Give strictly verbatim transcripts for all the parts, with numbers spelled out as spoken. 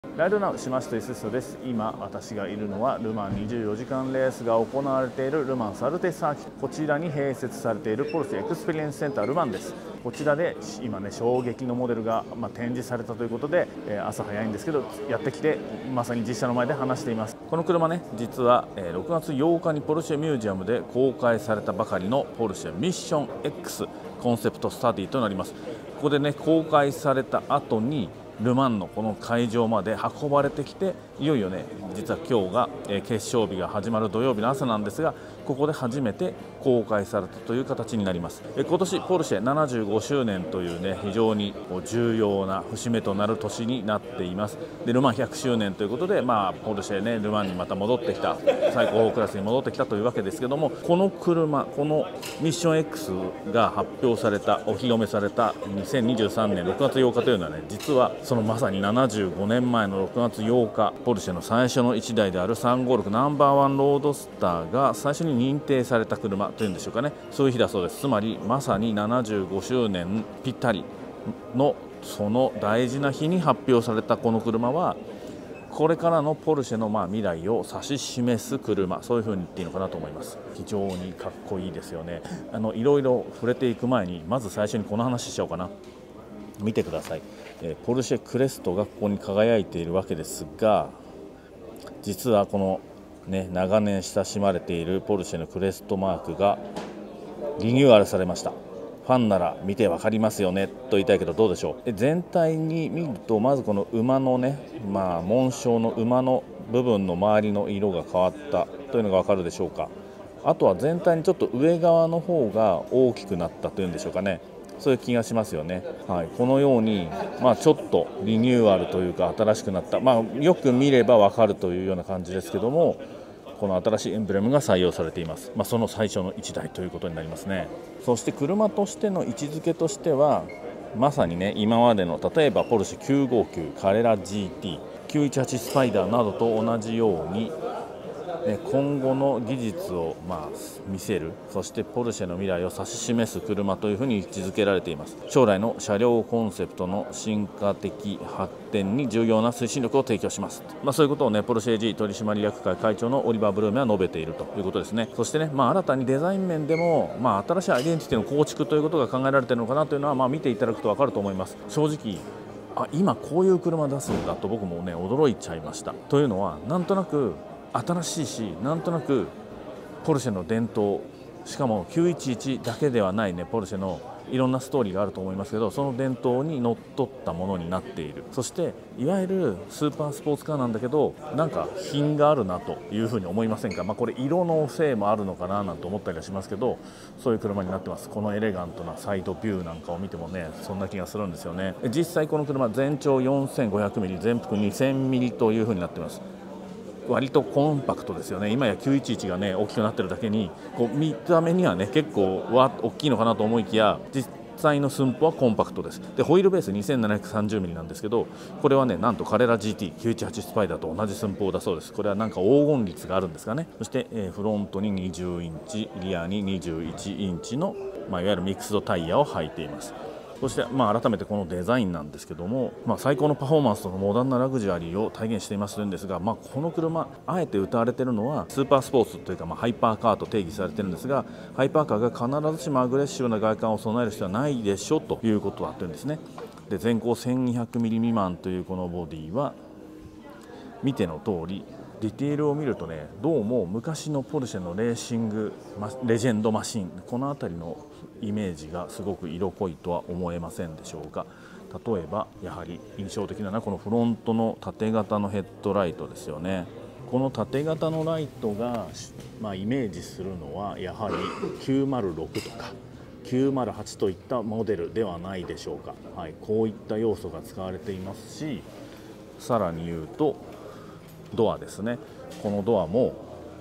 ライドナウしましたイスストです。今私がいるのはルマンにじゅうよじかんレースが行われているルマンサルテサーキット、こちらに併設されているポルシェエクスペリエンスセンタールマンです。こちらで今ね衝撃のモデルが、まあ、展示されたということで、えー、朝早いんですけどやってきてまさに実車の前で話しています。この車ね実は、えー、ろくがつようかにポルシェミュージアムで公開されたばかりのポルシェミッション X コンセプトスタディとなります。ここでね公開された後にルマンのこの会場まで運ばれてきて、いよいよね実は今日が決勝日が始まる土曜日の朝なんですが、ここで初めて公開されたという形になります。今年ポルシェななじゅうごしゅうねんというね非常に重要な節目となる年になっています。でルマンひゃくしゅうねんということで、まあ、ポルシェねルマンにまた戻ってきた、最高峰クラスに戻ってきたというわけですけども、この車このミッション X が発表されたお披露目されたにせんにじゅうさんねんろくがつようかというのはね、実はそのまさにななじゅうごねんまえのろくがつようか、ポルシェの最初のいちだいであるさんごーろくナンバーワンロードスターが最初に認定された車というんでしょうかね、そういう日だそうです。つまりまさにななじゅうごしゅうねんぴったりのその大事な日に発表されたこの車は、これからのポルシェのまあ未来を指し示す車、そういう風に言っていいのかなと思います。非常にかっこいいですよね。あのいろいろ触れていく前にまず最初にこの話しちゃおうかな。見てください。ポルシェクレストがここに輝いているわけですが、実はこの、ね、長年親しまれているポルシェのクレストマークがリニューアルされました。ファンなら見て分かりますよねと言いたいけどどうでしょう。全体に見るとまずこの馬のね、まあ、紋章の馬の部分の周りの色が変わったというのが分かるでしょうか。あとは全体にちょっと上側の方が大きくなったというんでしょうかね。そういう気がしますよね。はい、このように、まあ、ちょっとリニューアルというか新しくなった、まあ、よく見れば分かるというような感じですけども、この新しいエンブレムが採用されています。まあ、その最初のいちだいということになりますね。そして車としての位置づけとしては、まさにね今までの例えばポルシェきゅうごきゅう、カレラ ジーティー、きゅういちはちスパイダーなどと同じように今後の技術をまあ見せる、そしてポルシェの未来を指し示す車というふうに位置づけられています。将来の車両コンセプトの進化的発展に重要な推進力を提供します、まあ、そういうことをねポルシェ エージー 取締役会会長のオリバー・ブルーメは述べているということですね。そしてね、まあ、新たにデザイン面でも、まあ、新しいアイデンティティの構築ということが考えられているのかなというのは、まあ、見ていただくと分かると思います。正直あ今こういう車出すんだと僕もね驚いちゃいました。というのはなんとなく新しいし、なんとなくポルシェの伝統、しかもきゅういちいちだけではないねポルシェのいろんなストーリーがあると思いますけど、その伝統にのっとったものになっている。そしていわゆるスーパースポーツカーなんだけど、なんか品があるなというふうに思いませんか。まあ、これ色のせいもあるのかななんて思ったりはしますけど、そういう車になってます。このエレガントなサイドビューなんかを見てもねそんな気がするんですよね。実際この車全長よんせんごひゃくミリ、全幅にせんミリというふうになっています。割とコンパクトですよね。今やきゅういちいちがね大きくなってるだけに、こう見た目にはね結構わ大きいのかなと思いきや、実際の寸法はコンパクトです。でホイールベースにせんななひゃくさんじゅうミリなんですけど、これはねなんとカレラ ジーティーきゅういちはち スパイダーと同じ寸法だそうです。これはなんか黄金率があるんですかね。そして、えー、フロントににじゅうインチ、リアににじゅういちインチの、まあ、いわゆるミックスドタイヤを履いています。そして、まあ、改めてこのデザインなんですけども、まあ、最高のパフォーマンスとモダンなラグジュアリーを体現していますんですが、まあ、この車あえて謳われているのはスーパースポーツというか、まあ、ハイパーカーと定義されているんですが、ハイパーカーが必ずしもアグレッシブな外観を備える必要はないでしょということだというんですね。で全高せんにひゃくミリ未満というこのボディは見ての通り、ディテールを見るとねどうも昔のポルシェのレーシングレジェンドマシン、この辺りのイメージがすごく色濃いとは思えませんでしょうか。例えばやはり印象的なのはこのフロントの縦型のヘッドライトですよね。この縦型のライトが、まあ、イメージするのはやはりきゅうまるろくとかきゅうまるはちといったモデルではないでしょうか。はい、こういった要素が使われていますし、さらに言うとドアですね。このドアも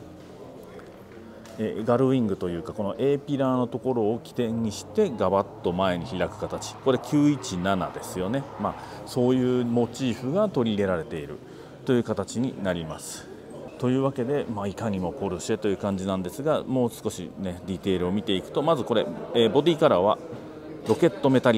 えガルウィングというかこの A ピラーのところを起点にしてガバッと前に開く形、これきゅういちななですよね。まあ、そういうモチーフが取り入れられているという形になります。というわけで、まあ、いかにもポルシェという感じなんですが、もう少しねディテールを見ていくと、まずこれ、えー、ボディカラーはロケットメタリック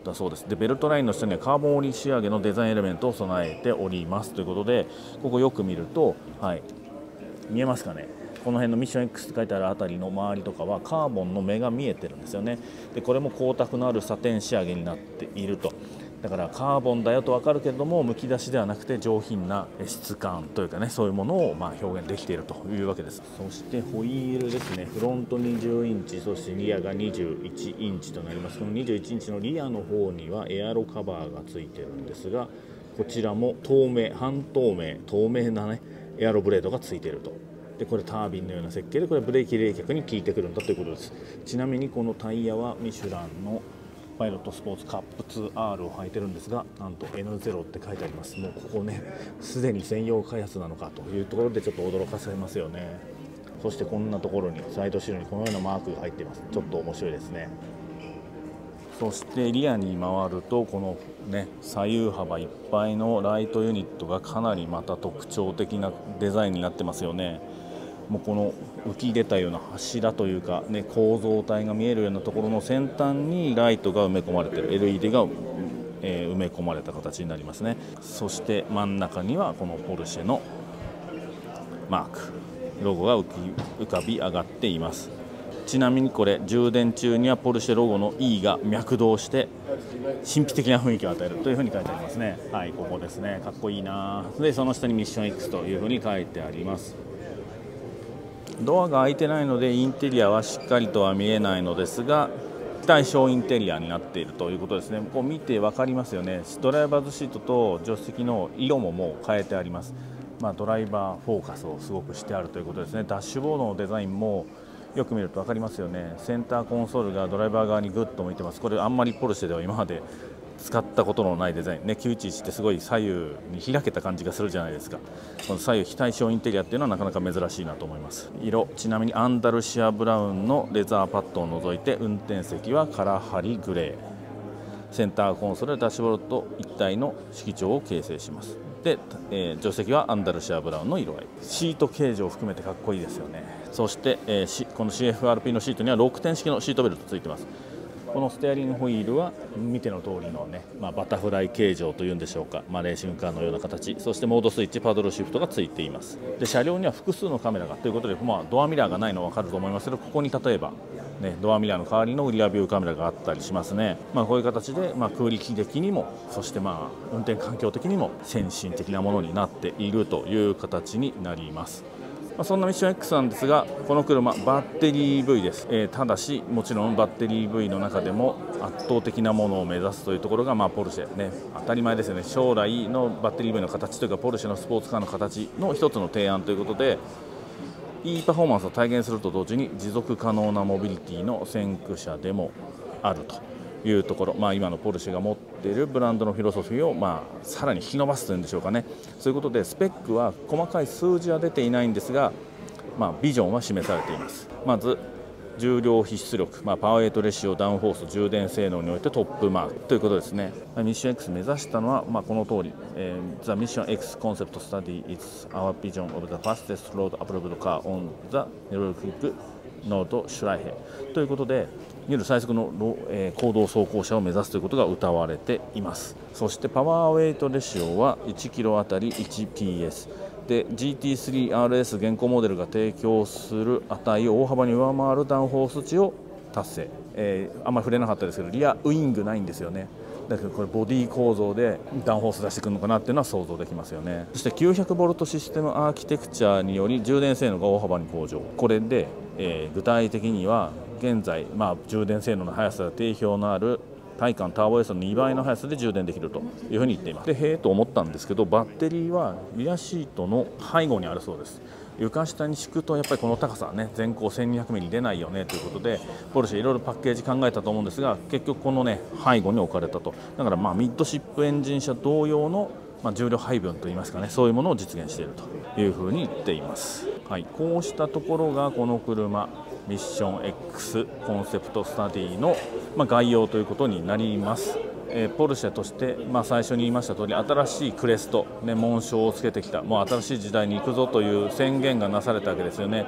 だそうです。でベルトラインの下にはカーボン織り仕上げのデザインエレメントを備えておりますということで、ここよく見ると、はい、見えますかね、この辺のミッション X って書いてあるあたりの周りとかはカーボンの目が見えてるんですよね。でこれも光沢のあるサテン仕上げになっていると。だからカーボンだよと分かるけれども、むき出しではなくて上品な質感というかね、そういうものをまあ表現できているというわけです。そしてホイールですね、フロントにじゅうインチ、そしてリアがにじゅういちインチとなります。このにじゅういちインチのリアの方にはエアロカバーがついてるんですが、こちらも透明、半透明、透明なねエアロブレードがついていると。でこれタービンのような設計で、これブレーキ冷却に効いてくるんだということです。ちなみにこのタイヤはミシュランのパイロットスポーツカップ ツーアール を履いてるんですが、なんと エヌゼロ って書いてあります。もうここね、すでに専用開発なのかというところでちょっと驚かされますよね。そしてこんなところにサイドシールにこのようなマークが入っています。ちょっと面白いですね。そしてリアに回ると、このね左右幅いっぱいのライトユニットがかなりまた特徴的なデザインになってますよね。もうこの浮き出たような柱というか、ね、構造体が見えるようなところの先端にライトが埋め込まれている エルイーディー が、えー、埋め込まれた形になりますね。そして真ん中にはこのポルシェのマーク、ロゴが浮き浮かび上がっています。ちなみにこれ充電中にはポルシェロゴの E が脈動して神秘的な雰囲気を与えるというふうに書いてありますね。はい、ここですね、かっこいいな。でその下にミッション X というふうに書いてあります。ドアが開いてないのでインテリアはしっかりとは見えないのですが、非対称インテリアになっているということですね。こう見て分かりますよね。ドライバーズシートと助手席の色ももう変えてあります。まあ、ドライバーフォーカスをすごくしてあるということですね。ダッシュボードのデザインもよく見ると分かりますよね。センターコンソールがドライバー側にぐっと向いてます。これあんまりポルシェでは今まで使ったことのないデザインね。きゅういちいちってすごい左右に開けた感じがするじゃないですか。この左右非対称インテリアっていうのはなかなか珍しいなと思います。色、ちなみにアンダルシアブラウンのレザーパッドを除いて運転席はカラハリグレー、センターコンソールでダッシュボードと一体の色調を形成します。で、えー、助手席はアンダルシアブラウンの色合い、シート形状を含めてかっこいいですよね。そして、えー、この シーエフアールピー のシートにはろくてん式のシートベルトついてます。このステアリングホイールは見ての通りのね、まあ、バタフライ形状というんでしょうか、まあ、レーシングカーのような形、そしてモードスイッチ、パドルシフトがついています。で車両には複数のカメラがということで、まあ、ドアミラーがないのは分かると思いますけど、ここに例えば、ね、ドアミラーの代わりのリアビューカメラがあったりしますね。まあ、こういう形で、まあ、空力的にも、そしてまあ運転環境的にも先進的なものになっているという形になります。まあ、そんなミッション X なんですが、この車バッテリー イーブイ です、えー、ただしもちろんバッテリー イーブイ の中でも圧倒的なものを目指すというところが、まあ、ポルシェね、当たり前ですよね。将来のバッテリー イーブイ の形というか、ポルシェのスポーツカーの形の一つの提案ということで、いいパフォーマンスを体現すると同時に持続可能なモビリティの先駆者でもあるというところ、まあ、今のポルシェが持っているブランドのフィロソフィーを、まあ、さらに引き伸ばすというんでしょうかね。そういうことでスペックは細かい数字は出ていないんですが、まあ、ビジョンは示されています。まず重量比出力、まあ、パワーウェイトレシオ、ダウンフォース、充電性能においてトップマークということですね。ミッション X 目指したのは、まあ、この通り、えー、The Mission X Concept Study is our vision of the fastest road approved car on the electric node Schleife ということで、いわゆる最速の、えー、公道走行車を目指すということが謳われています。そしてパワーウェイトレシオはいちキロあたり いちピーエスで ジーティースリーアールエス 現行モデルが提供する値を大幅に上回るダウンフォース値を達成、えー、あんまり触れなかったですけど、リアウイングないんですよね。だけどこれボディ構造でダウンフォース出してくるのかなっていうのは想像できますよね。そして きゅうひゃくボルト システムアーキテクチャにより充電性能が大幅に向上。これで、えー、具体的には現在、まあ、充電性能の速さが定評のある体感ターボエースのにばいの速さで充電できるというふうに言っています。でへえと思ったんですけど、バッテリーはリアシートの背後にあるそうです。床下に敷くとやっぱりこの高さはね、全高 せんにひゃくミリ 出ないよねということで、ポルシェいろいろパッケージ考えたと思うんですが、結局このね背後に置かれたと。だからまあミッドシップエンジン車同様の、まあ、重量配分といいますかね、そういうものを実現しているというふうに言っています。はい、こうしたところがこの車ミッション X コンセプトスタディの、まあ、概要ということになります。えー、ポルシェとして、まあ、最初に言いました通り、新しいクレスト、ね、紋章をつけてきた、もう新しい時代に行くぞという宣言がなされたわけですよね。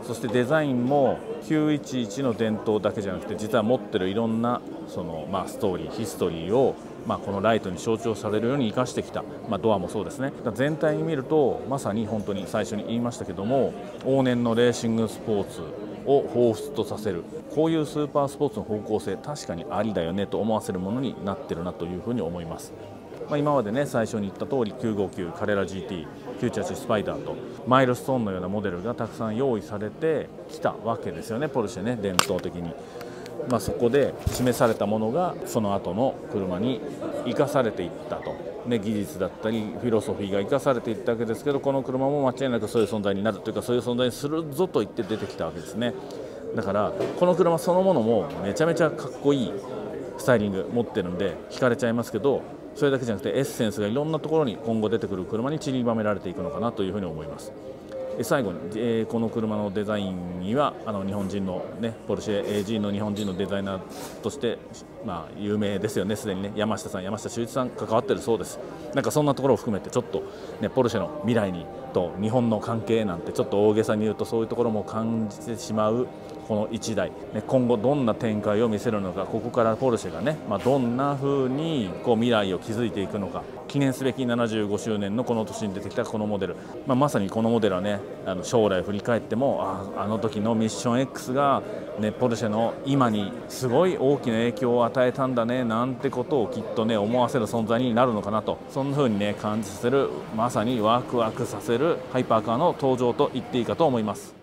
そしてデザインもきゅういちいちの伝統だけじゃなくて、実は持ってるいろんなその、まあ、ストーリーヒストリーを、まあ、このライトに象徴されるように生かしてきた、まあ、ドアもそうですね。全体に見るとまさに本当に最初に言いましたけども、往年のレーシングスポーツを彷彿とさせる、こういうスーパースポーツの方向性、確かにありだよねと思わせるものになってるなというふうに思います。まあ、今までね、最初に言った通りきゅうごきゅうカレラ ジーティー、きゅうひゃくはちじゅうスパイダーとマイルストーンのようなモデルがたくさん用意されてきたわけですよね、ポルシェね、伝統的に。まあ、そこで示されたものがその後の車に生かされていったと、ね、技術だったりフィロソフィーが生かされていったわけですけど、この車も間違いなくそういう存在になるというか、そういう存在にするぞと言って出てきたわけですね。だからこの車そのものもめちゃめちゃかっこいいスタイリング持ってるんで惹かれちゃいますけど、それだけじゃなくてエッセンスがいろんなところに今後出てくる車に散りばめられていくのかなというふうに思います。最後に、えー、この車のデザインにはあの日本人の、ね、ポルシェ エージー の日本人のデザイナーとして、まあ、有名ですよね、すでにね、山下さん、山下修一さん関わってるそうです。なんかそんなところを含めてちょっと、ね、ポルシェの未来にと日本の関係なんてちょっと大げさに言うとそういうところも感じてしまうこのいちだい、ね、今後どんな展開を見せるのか、ここからポルシェがね、まあ、どんな風にこう未来を築いていくのか、記念すべきななじゅうごしゅうねんのこの年に出てきたこのモデル、まあ、まさにこのモデルはね、あの将来振り返っても、ああの時のミッション X が、ね、ポルシェの今にすごい大きな影響を与えたんだねなんてことをきっとね思わせる存在になるのかなと、そんな風にね感じさせる、まさにワクワクさせるハイパーカーの登場と言っていいかと思います。